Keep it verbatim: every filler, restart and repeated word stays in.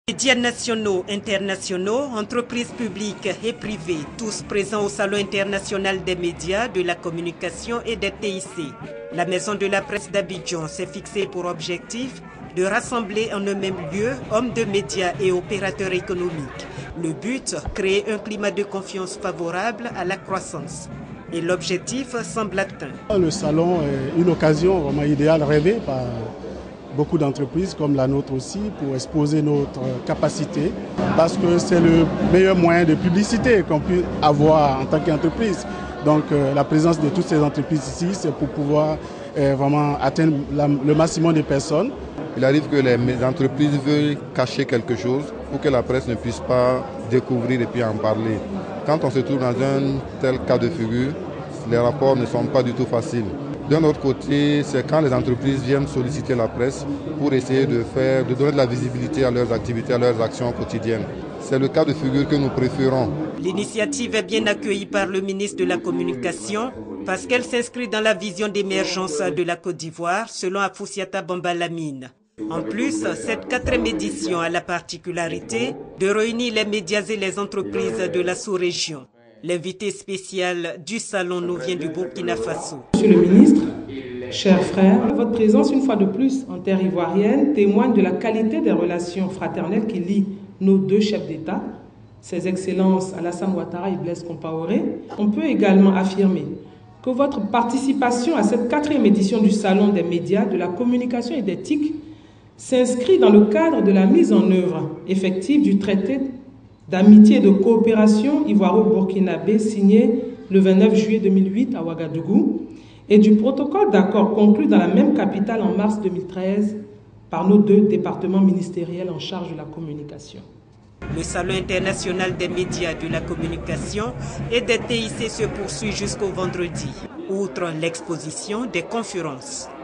Médias nationaux, internationaux, entreprises publiques et privées, tous présents au Salon international des médias, de la communication et des T I C. La Maison de la presse d'Abidjan s'est fixée pour objectif de rassembler en un même lieu hommes de médias et opérateurs économiques. Le but, créer un climat de confiance favorable à la croissance. Et l'objectif semble atteint. Le salon est une occasion vraiment idéale, rêvée par beaucoup d'entreprises comme la nôtre aussi, pour exposer notre capacité, parce que c'est le meilleur moyen de publicité qu'on peut avoir en tant qu'entreprise. Donc euh, la présence de toutes ces entreprises ici, c'est pour pouvoir euh, vraiment atteindre la, le maximum de personnes. Il arrive que les entreprises veuillent cacher quelque chose pour que la presse ne puisse pas découvrir et puis en parler. Quand on se trouve dans un tel cas de figure, les rapports ne sont pas du tout faciles. D'un autre côté, c'est quand les entreprises viennent solliciter la presse pour essayer de, faire, de donner de la visibilité à leurs activités, à leurs actions quotidiennes. C'est le cas de figure que nous préférons. L'initiative est bien accueillie par le ministre de la Communication parce qu'elle s'inscrit dans la vision d'émergence de la Côte d'Ivoire, selon Afoussiata Bambalamine. En plus, cette quatrième édition a la particularité de réunir les médias et les entreprises de la sous-région. L'invité spécial du salon nous vient du Burkina Faso. Monsieur le ministre, chers frères, votre présence une fois de plus en terre ivoirienne témoigne de la qualité des relations fraternelles qui lient nos deux chefs d'État, ses excellences Alassane Ouattara et Blaise Compaoré. On peut également affirmer que votre participation à cette quatrième édition du Salon des médias, de la communication et d'éthique s'inscrit dans le cadre de la mise en œuvre effective du traité d'amitié et de coopération ivoiro-burkinabé signé le vingt-neuf juillet deux mille huit à Ouagadougou et du protocole d'accord conclu dans la même capitale en mars deux mille treize par nos deux départements ministériels en charge de la communication. Le Salon international des médias, de la communication et des T I C se poursuit jusqu'au vendredi, outre l'exposition des conférences.